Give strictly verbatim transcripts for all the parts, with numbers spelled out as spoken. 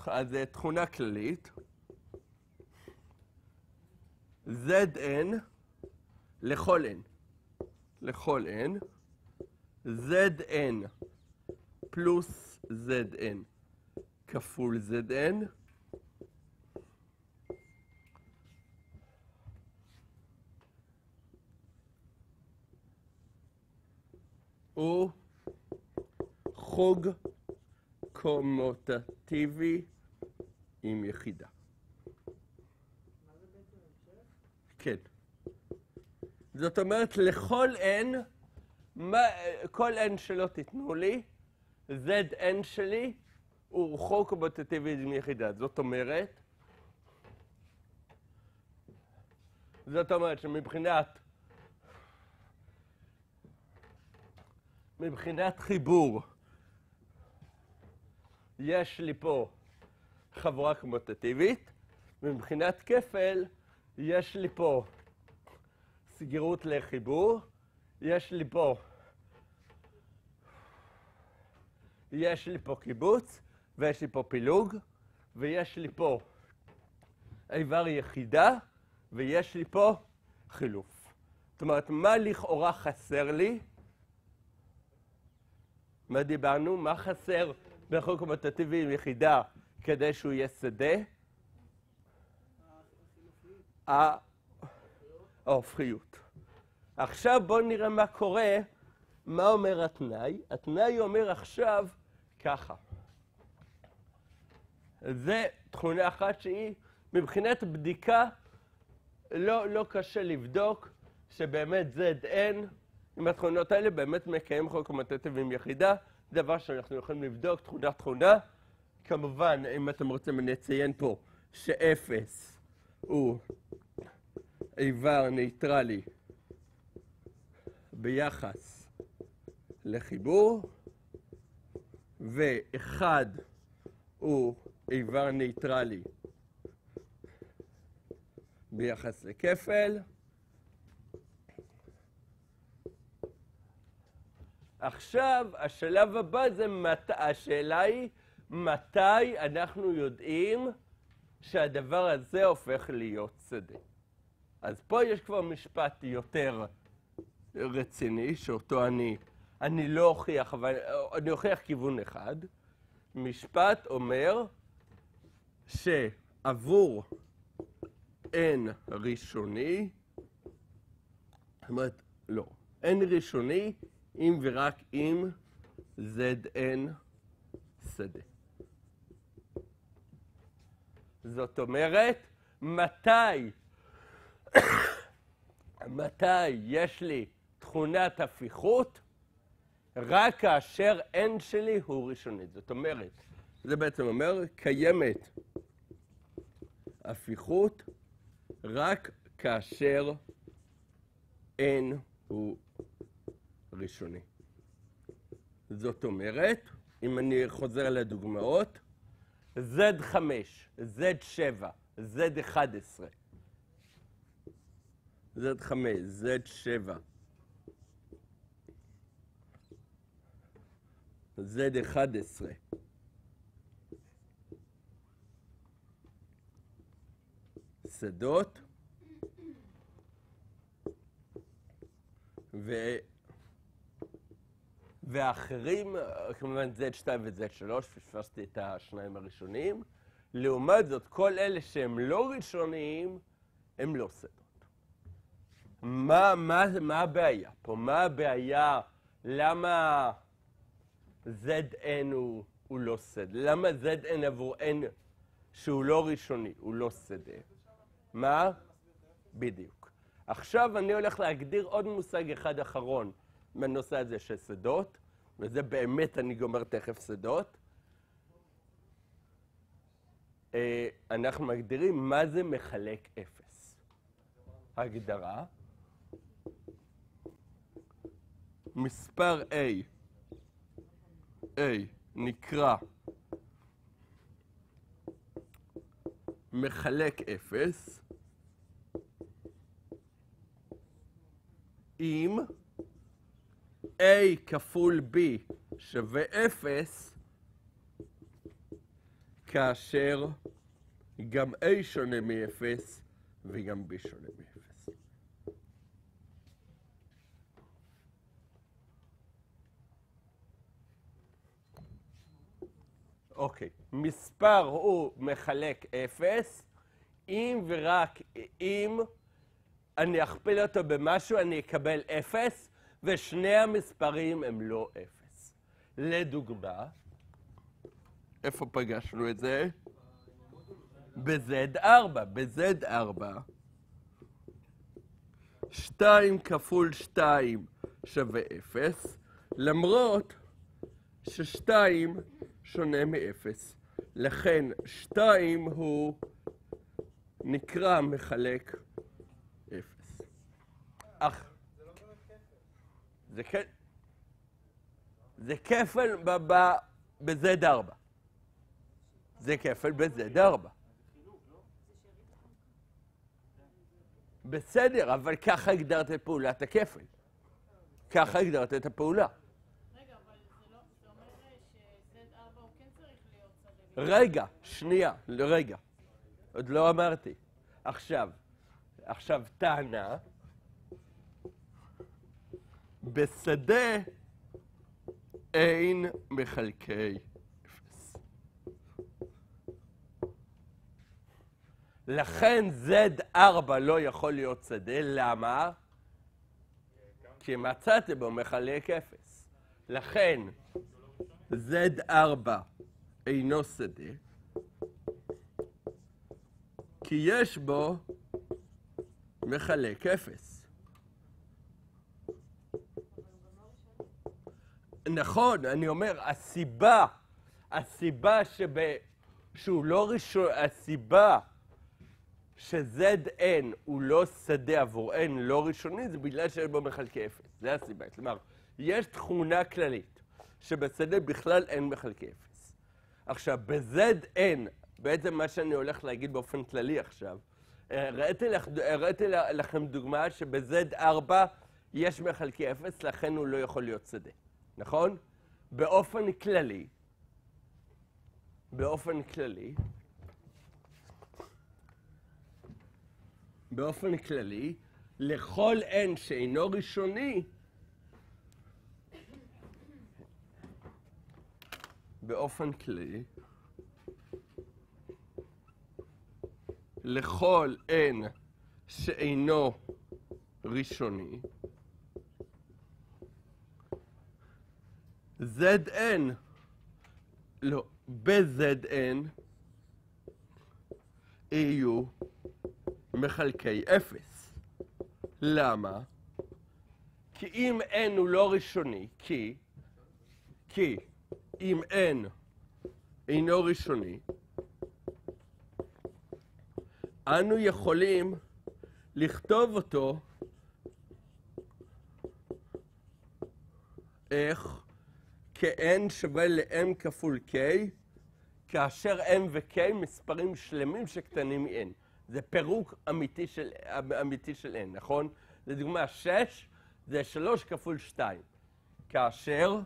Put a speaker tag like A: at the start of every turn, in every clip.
A: אז תכונה כללית, Zn לכל n, לכל n, Zn פלוס Zn כפול Zn, הוא חוג קומוטטיבי עם יחידה.
B: מה זה בעצם המשך?
A: כן. זאת אומרת, לכל n, מה, כל n שלא תיתנו לי, Zn שלי הוא חוג קומוטטיבי עם יחידה. זאת אומרת, זאת אומרת שמבחינת מבחינת חיבור, יש לי פה חבורה קומוטטיבית, ומבחינת כפל, יש לי פה סגירות לחיבור, יש לי פה, יש לי פה קיבוץ, ויש לי פה פילוג, ויש לי פה איבר יחידה, ויש לי פה חילוף. זאת אומרת, מה לכאורה חסר לי? מה דיברנו? מה חסר בחוג קומוטטיבי עם יחידה כדי שהוא יהיה שדה? ההופכיות. עכשיו בואו נראה מה קורה, מה אומר התנאי. התנאי אומר עכשיו ככה. זה תכונה אחת שהיא מבחינת בדיקה לא, לא קשה לבדוק שבאמת Zn עם התכונות האלה באמת מקיים חוג קומוטטיבי עם יחידה, דבר שאנחנו יכולים לבדוק תכונה תכונה. כמובן, אם אתם רוצים אני אציין פה שאפס הוא איבר ניטרלי ביחס לחיבור, ואחד הוא איבר ניטרלי ביחס לכפל. עכשיו, השלב הבא זה מת... השאלה היא מתי אנחנו יודעים שהדבר הזה הופך להיות שדה. אז פה יש כבר משפט יותר רציני, שאותו אני, אני לא אוכיח, אבל אני אוכיח כיוון אחד. משפט אומר שעבור n ראשוני, זאת אומרת, לא, n ראשוני, אם ורק אם Zn שדה. זאת אומרת, מתי, מתי יש לי תכונת הפיכות? רק כאשר n שלי הוא ראשונית. זאת אומרת, זה בעצם אומר, קיימת הפיכות רק כאשר n הוא ראשוני. זאת אומרת, אם אני חוזר לדוגמאות, זד חמש, זד שבע, זד אחת עשרה, זד חמש, זד שבע, זד אחת עשרה, שדות, ו... והאחרים, כמובן זד שתיים ו-זד שלוש, פספסתי את השניים הראשונים. לעומת זאת, כל אלה שהם לא ראשוניים, הם לא שדות. מה, מה, מה הבעיה פה? מה הבעיה? למה Zn הוא, הוא לא שדה? למה Zn עבור n שהוא לא ראשוני, הוא לא שדה? מה? בדיוק. עכשיו אני הולך להגדיר עוד מושג אחד אחרון בנושא הזה של שדות, וזה באמת אני גומר תכף שדות. אנחנו מגדירים מה זה מחלק אפס. הגדרה. מספר A, A נקרא מחלק אפס, אם A כפול B שווה אפס, כאשר גם A שונה מ-אפס וגם B שונה מ-אפס. אוקיי, מספר הוא מחלק אפס, אם ורק אם אני אכפיל אותו במשהו, אני אקבל אפס, ושני המספרים הם לא אפס. לדוגמה, איפה פגשנו את זה? ב-זד ארבע. ב-זד ארבע, שתיים כפול שתיים שווה אפס, למרות ש-שתיים שונה מ-אפס. לכן שתיים הוא נקרא מחלק אפס. אך, זה כן, זה כפל ב-זד ארבע. זה כפל ב-זד ארבע. בסדר, אבל ככה הגדרת את פעולת הכפל. ככה הגדרת את הפעולה.
B: רגע, אבל זה אומר ש-זד ארבע הוא כן צריך להיות שדה.
A: רגע, שנייה, רגע. עוד לא אמרתי. עכשיו, עכשיו טענה, בשדה אין מחלקי אפס. לכן זד ארבע לא יכול להיות שדה, למה? כי מצאתי בו מחלק אפס. לכן זד ארבע אינו שדה, כי יש בו מחלק אפס. נכון, אני אומר, הסיבה, הסיבה שב... שהוא לא ראשון, הסיבה ש-זד אן הוא לא שדה עבור n לא ראשוני, זה בגלל שיש בו מחלקי אפס. זה הסיבה. כלומר, יש תכונה כללית שבשדה בכלל אין מחלקי אפס. עכשיו, ב-זד אן, בעצם מה שאני הולך להגיד באופן כללי עכשיו, הראיתי, לך, הראיתי לכם דוגמה שב-זד ארבע יש מחלקי אפס, לכן הוא לא יכול להיות שדה. נכון? באופן כללי, באופן כללי, באופן כללי, לכל n שאינו ראשוני, באופן כללי, לכל n שאינו ראשוני, זד אן, לא, ב-זד אן יהיו מחלקי אפס. למה? כי אם n הוא לא ראשוני, כי, כי אם n אינו ראשוני, אנו יכולים לכתוב אותו איך? כ-n שווה ל-m כפול k, כאשר m ו-k מספרים שלמים שקטנים מ-n. זה פירוק אמיתי של, אמיתי של n, נכון? לדוגמה, שש זה שלוש כפול שתיים. כאשר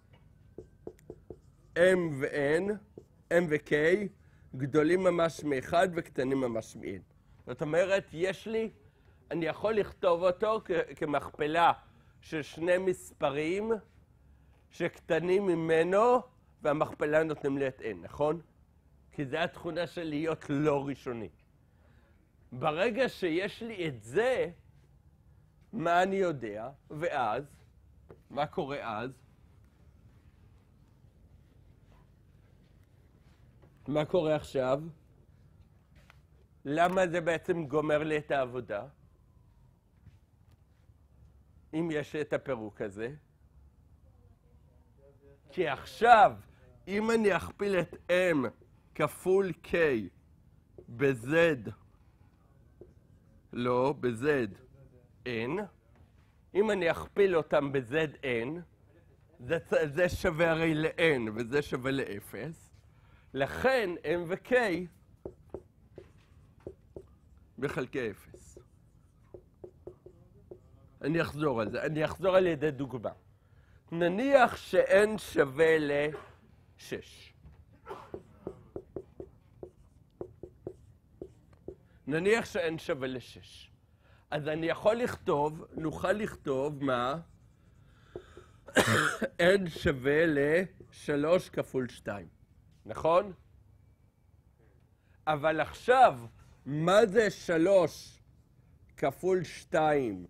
A: m ו-n, m ו-k, גדולים ממש מ-אחד וקטנים ממש מ-n. זאת אומרת, יש לי, אני יכול לכתוב אותו כ- כמכפלה של שני מספרים שקטנים ממנו, והמכפלה נותנים לי את n, נכון? כי זו התכונה של להיות לא ראשוני. ברגע שיש לי את זה, מה אני יודע? ואז, מה קורה אז? מה קורה עכשיו? למה זה בעצם גומר לי את העבודה? אם יש את הפירוק הזה. כי עכשיו, אם אני אכפיל את m כפול k ב-z, לא, ב-z n, אם אני אכפיל אותם ב-z n, זה, זה שווה הרי ל-n וזה שווה ל-אפס, לכן m ו-k בחלקי אפס. אני אחזור על זה, אני אחזור על ידי דוגמה. נניח ש-n שווה ל-שש. נניח ש-n שווה ל-שש. אז אני יכול לכתוב, נוכל לכתוב מה? n שווה ל-שלוש כפול שתיים, נכון? אבל עכשיו, מה זה שלוש כפול שתיים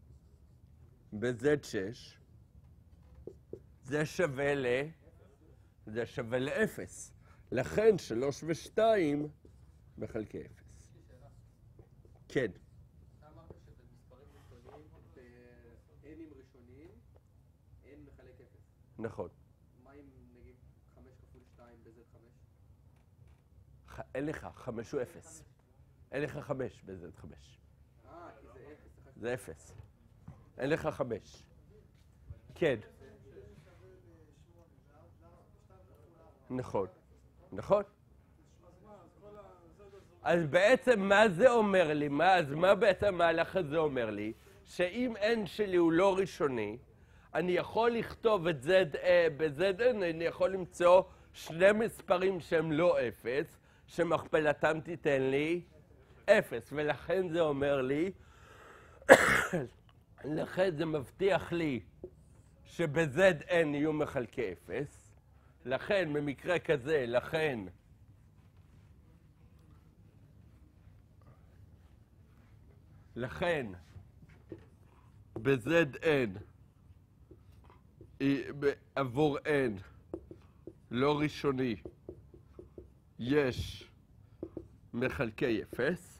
A: ב-זד שש? זה שווה ל... זה שווה ל-אפס. לכן שלוש ושתיים בחלקי אפס. כן.
C: אתה אמרת שבמספרים ראשונים, ב-n'ים ראשונים, n מחלק אפס.
A: נכון.
C: מה אם נגיד חמש כפול שתיים ב-זד חמש?
A: אין לך, חמש הוא אפס. אין לך חמש ב-זד חמש.
C: אה, כי זה אפס.
A: זה אפס. אין לך חמש. כן. נכון. נכון. אז בעצם מה זה אומר לי? מה, אז מה בעצם המהלך הזה אומר לי? שאם n שלי הוא לא ראשוני, אני יכול לכתוב את z, ב-זד n, אני יכול למצוא שני מספרים שהם לא אפס, שמכפלתם תיתן לי אפס, ולכן זה אומר לי, לכן זה מבטיח לי שב-זד n יהיו מחלקי אפס, לכן במקרה כזה, לכן לכן ב-זד n עבור n לא ראשוני יש מחלקי אפס,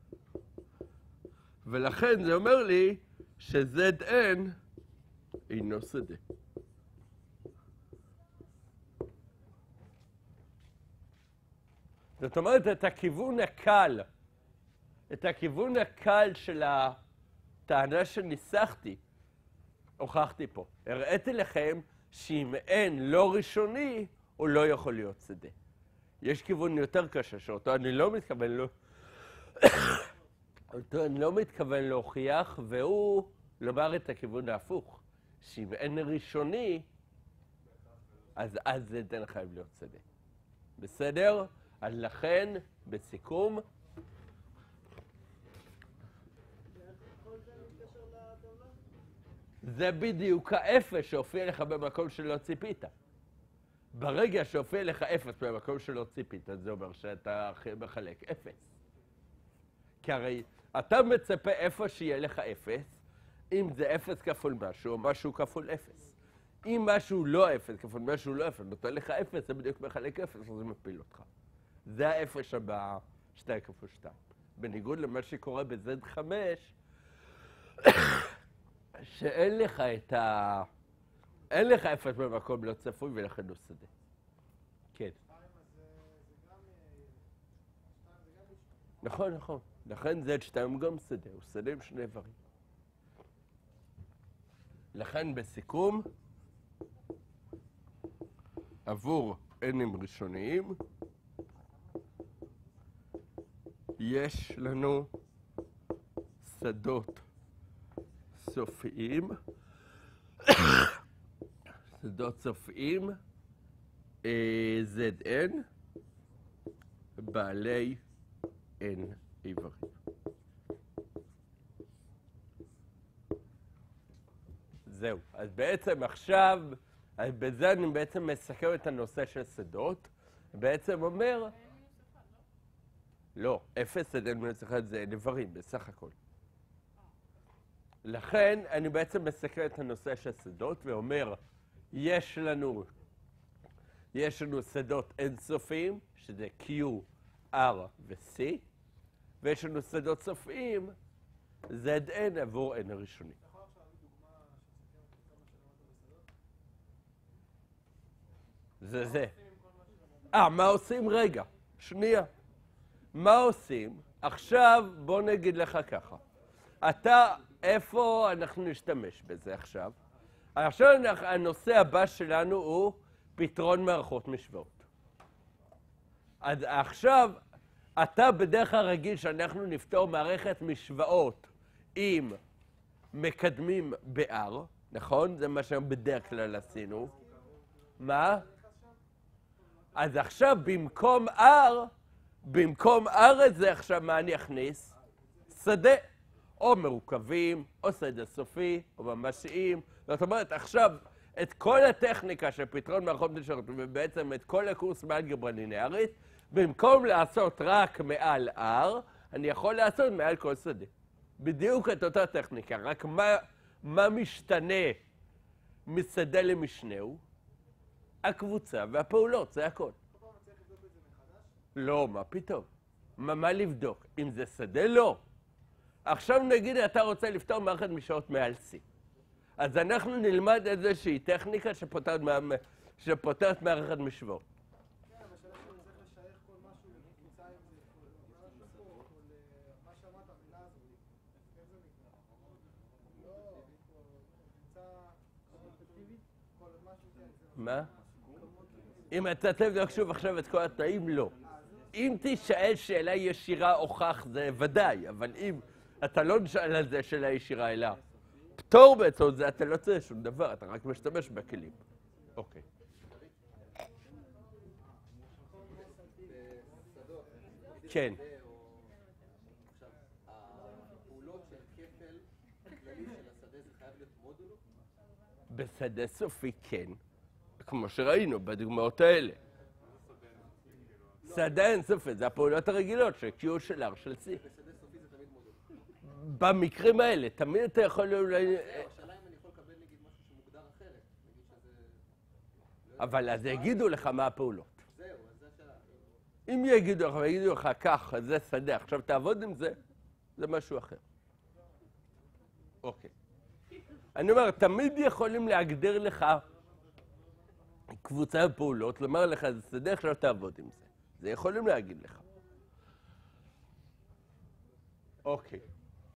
A: ולכן זה אומר לי ש-זד n אינו שדה. זאת אומרת, את הכיוון הקל, את הכיוון הקל של הטענה שניסחתי, הוכחתי פה. הראיתי לכם שאם n לא ראשוני, הוא לא יכול להיות שדה. יש כיוון יותר קשה שאותו אני לא מתכוון לו, אותו אני לא מתכוון להוכיח, והוא לומר את הכיוון ההפוך. שאם n ראשוני, אז אז זה n חייב להיות שדה. בסדר? אז לכן, בסיכום, זה בדיוק האפס שהופיע לך במקום שלא ציפית. ברגע שהופיע לך אפס במקום שלא ציפית, זה אומר שאתה מחלק אפס. כי הרי אתה מצפה איפה שיהיה לך אפס, אם זה אפס כפול משהו או משהו כפול אפס. אם משהו לא אפס כפול משהו לא אפס, נותן לך אפס, זה בדיוק מחלק אפס, אז זה מפיל אותך. זה האפס שבא שתיים כפול שתיים. בניגוד למה שקורה ב-זד חמש, שאין לך את ה... אין לך אפס במקום לא צפוי ולכן הוא שדה. כן. נכון, נכון. לכן זד שתיים הוא גם שדה, הוא שדה עם שני איברים. לכן בסיכום, עבור n'ים ראשוניים, יש לנו שדות סופיים, שדות סופיים, זד אן, בעלי n איברים. זהו. אז בעצם עכשיו, אז בזה אני בעצם מסכם את הנושא של שדות. בעצם אומר... לא, אפס זד n מינוס אחד זה n איברים, בסך הכל. לכן אני בעצם מסכם את הנושא של שדות ואומר, יש לנו, יש לנו שדות אינסופיים, שזה Q, R ו-C, ויש לנו שדות סופיים, זד אן עבור n הראשוני. זה זה. אה, מה עושים? רגע, שנייה. מה עושים? עכשיו בוא נגיד לך ככה. אתה, איפה אנחנו נשתמש בזה עכשיו? עכשיו הנושא הבא שלנו הוא פתרון מערכות משוואות. אז עכשיו, אתה בדרך כלל רגיל שאנחנו נפתור מערכת משוואות עם מקדמים ב-R, נכון? זה מה שבדרך כלל עשינו. מה? אז עכשיו במקום R במקום ארץ זה עכשיו מה אני אכניס? שדה. או מרוכבים, או שדה סופי, או ממשיים. זאת אומרת, עכשיו, את כל הטכניקה של פתרון מערכות נשארות, ובעצם את כל הקורס באלגברה לינארית, במקום לעשות רק מעל R, אני יכול לעשות מעל כל שדה. בדיוק את אותה טכניקה, רק מה, מה משתנה משדה למשנהו? הקבוצה והפעולות, זה הכל. לא, מה פתאום? מה, מה לבדוק? אם זה שדה, לא. עכשיו נגיד אתה רוצה לפתור מערכת משעות מעל C. אז אנחנו נלמד איזושהי טכניקה שפותרת, שפותרת מערכת משוואות.
D: כן, אבל שאלה שאני צריך לשייך כל משהו לקבוצה עם זה, מה שאמרת, המילה הזו, איך זה נקרא? לא, קבוצה קומוטטיבית? כל משהו, כן.
A: מה? אם אתה תבדוק שוב עכשיו את כל התנאים, לא. אם תשאל שאלה ישירה הוכח זה ודאי, אבל אם אתה לא נשאל על זה שאלה ישירה אלא פתור באמצעות זה, אתה לא צריך שום דבר, אתה רק משתמש בכלים. אוקיי. כן.
C: עכשיו, הפעולות של כפל כללי של השדה זה חייב להיות מודולו?
A: בשדה סופי כן, כמו שראינו בדוגמאות האלה. שדה אינסופי, זה הפעולות הרגילות של Q של R של C.
C: בשדה סופי זה תמיד מודולו.
A: במקרים האלה, תמיד אתה יכול אולי...
C: השאלה אם אני יכול לקבל נגיד משהו שמוגדר אחרת. נגיד שזה...
A: אבל אז יגידו לך מה הפעולות.
C: זהו, אז זה השאלה.
A: אם יגידו לך ויגידו לך כך, זה שדה, עכשיו תעבוד עם זה, זה משהו אחר. אוקיי. אני אומר, תמיד יכולים להגדיר לך קבוצה פעולות, לומר לך, זה שדה, עכשיו תעבוד עם זה. זה יכולים להגיד לך. אוקיי.